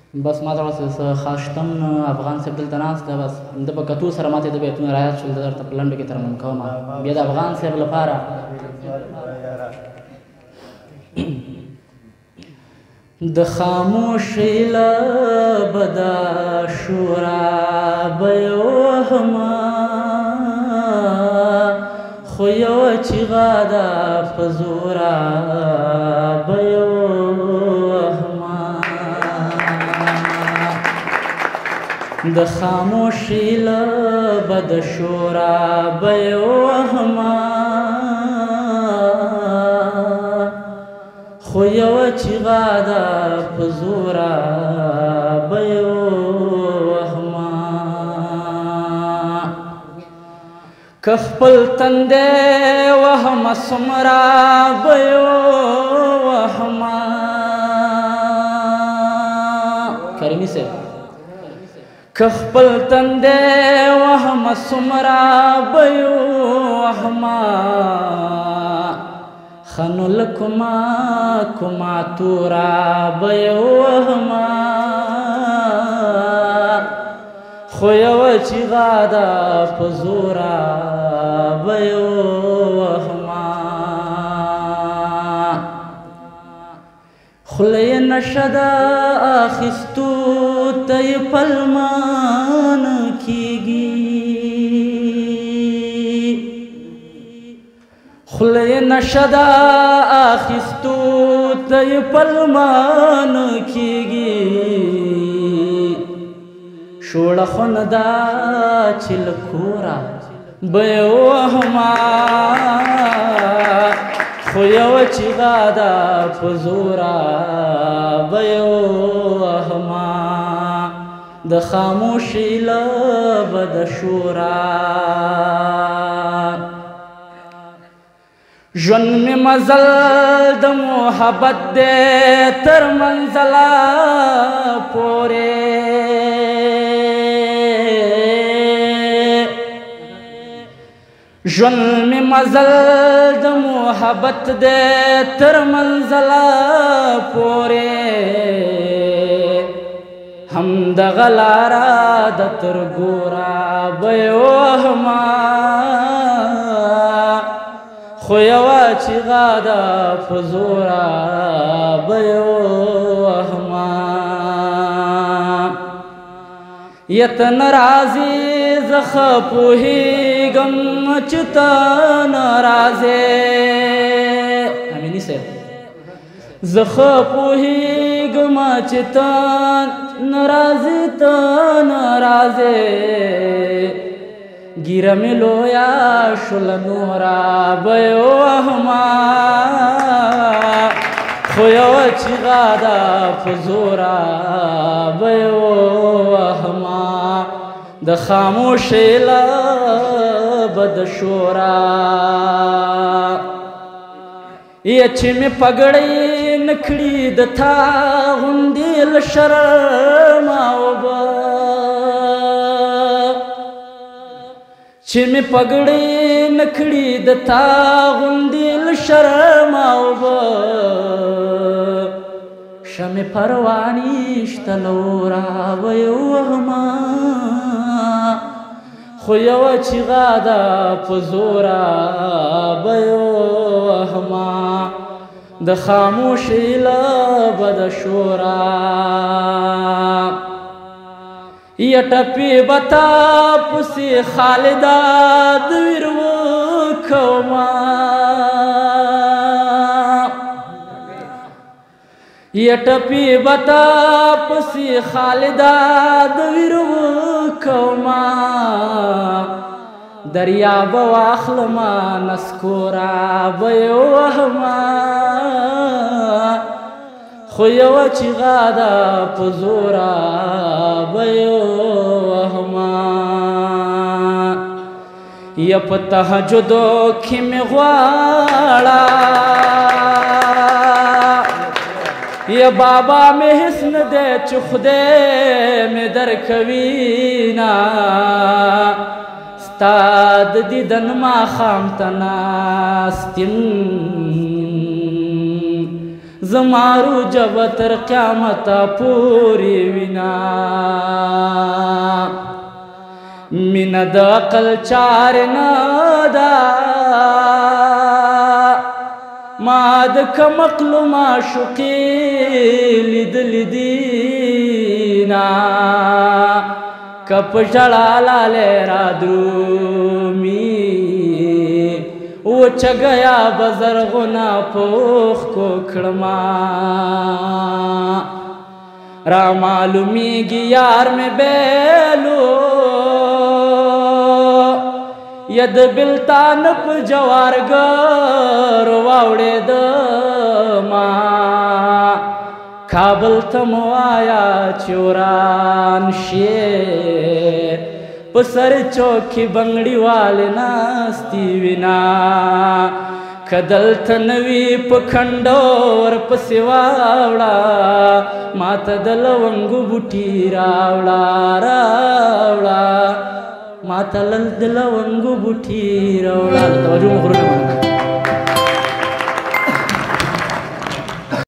بس ما ته څه خاص شته نه. افغان صاحب دلته ناست دی، بس د په کتو سره ما ته د بیتونه رایاد شول، درته په لنډو کې ترمیم کوم. بیا د افغان صاحب لپاره د خاموشۍ له بده شورا به یې وهمه، خو یوه چیغه ده په زوره به یې وهمه. د خاموشۍ له بده شورا به یې وهمه، خو یوه چیغه ده په زوره به یې وهمه. که خپل تندی وهمه څومره به یې وهمه. کریمي صاحب که خپل تندی وهمه څومره به یې وهمه، ښه نو له کومه توره به یې وهمه، خو یوه چیغه ده په زوره به یې وهمه. خوله یې نشه ده اخیستو ته یې پلمان کېږي، خوله یې نشه ده اخیستو ته یې پلمان کېږي، شوړه خونه ده چې له کوره به یې وهمه، خو یوه چیغه ده په زوره به یې وهمه. د خاموشۍ له بده شورا ژوند مې مزل د محبت دی تر منزله پورې، ژوند مې مزل د محبت دی تر منزله پورې، همدغه لاره د تر ګوره به یې وهمه، خو یوه چیغه ده په زوره به یې وهمه. یا ته نه راځې زه ښه پوهېږم چې ته نه راځې، امیني صاحب زه ښه پوهېږم چې ته نه راځې، ته نه راځې، ګیره مې لویه شوله نوره به یې وهمه، خو یوه چیغه ده په زوره به یې وهمه. د خاموشۍ له بده شورا یا چې مې پګړۍ نه کړي د تا غوندې له شرمه اوبه، چې مې پګړۍ نه کړي د تا غوندې له شرمه اوبه، شمې پروا نشته له اوره به یې وهمه، خو یوه چیغه ده په زوره به یې وهمه. د خاموشۍ له بده شورا یا ټپې به تا پسې خالده د ویر وکومه، یا ټپې به تا پسې خالده د ویر وکومه، دریاب واخلمه نسکوره به یې وهمه، خو یوه چیغه ده په زوره به یې وهمه. یا په تهجدو کې مې غواړه، یا بابا مې هېڅ نه دی چې خدای مې درکوي نه، ستا د دیدن ماښام ته ناست یم زمارو جب تر قیامت پوری وینا مینا د عقل چار ندا ما د کمقلو معشوقی لیدل دینا کپ جړاله لرا درومی و چگیا بزرغنا پوخ کو کړما را معلومیږي یار میں بیلو ید بلتان په جوارګر واوړې د ما کابل ته موایا چوران شي پسر چوکی بنگڑی والے ناستی وینا کدل تنوی پکھنڈور پسواوڑا ماتا دلونگو بوٹی راوڑا راوڑا ماتا دلونگو بوٹی راوڑا توجہ مغرور نمانا